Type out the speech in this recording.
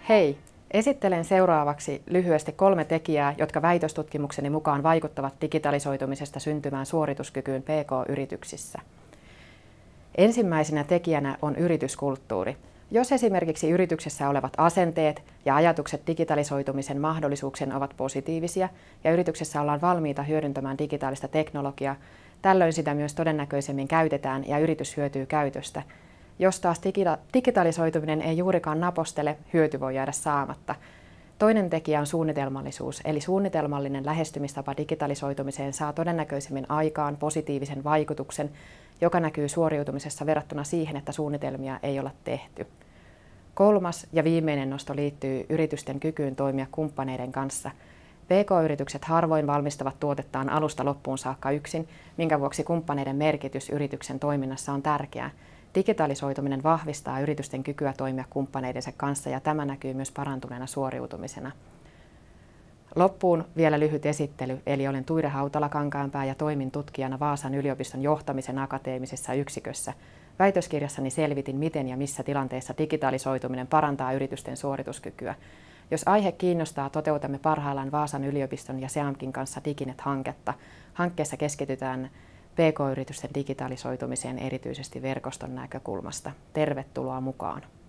Hei! Esittelen seuraavaksi lyhyesti 3 tekijää, jotka väitöstutkimukseni mukaan vaikuttavat digitalisoitumisesta syntyvään suorituskykyyn PK-yrityksissä. Ensimmäisenä tekijänä on yrityskulttuuri. Jos esimerkiksi yrityksessä olevat asenteet ja ajatukset digitalisoitumisen mahdollisuuksien ovat positiivisia ja yrityksessä ollaan valmiita hyödyntämään digitaalista teknologiaa, tällöin sitä myös todennäköisemmin käytetään ja yritys hyötyy käytöstä. Jos taas digitalisoituminen ei juurikaan napostele, hyöty voi jäädä saamatta. Toinen tekijä on suunnitelmallisuus, eli suunnitelmallinen lähestymistapa digitalisoitumiseen saa todennäköisemmin aikaan positiivisen vaikutuksen, joka näkyy suoriutumisessa verrattuna siihen, että suunnitelmia ei olla tehty. Kolmas ja viimeinen nosto liittyy yritysten kykyyn toimia kumppaneiden kanssa. PK-yritykset harvoin valmistavat tuotettaan alusta loppuun saakka yksin, minkä vuoksi kumppaneiden merkitys yrityksen toiminnassa on tärkeää. Digitalisoituminen vahvistaa yritysten kykyä toimia kumppaneidensa kanssa ja tämä näkyy myös parantuneena suoriutumisena. Loppuun vielä lyhyt esittely, eli olen Tuire Hautala-Kankaanpää ja toimin tutkijana Vaasan yliopiston johtamisen akateemisessa yksikössä. Väitöskirjassani selvitin, miten ja missä tilanteessa digitalisoituminen parantaa yritysten suorituskykyä. Jos aihe kiinnostaa, toteutamme parhaillaan Vaasan yliopiston ja SEAMKin kanssa Diginet-hanketta. Hankkeessa keskitytään PK-yritysten digitalisoitumiseen erityisesti verkoston näkökulmasta. Tervetuloa mukaan!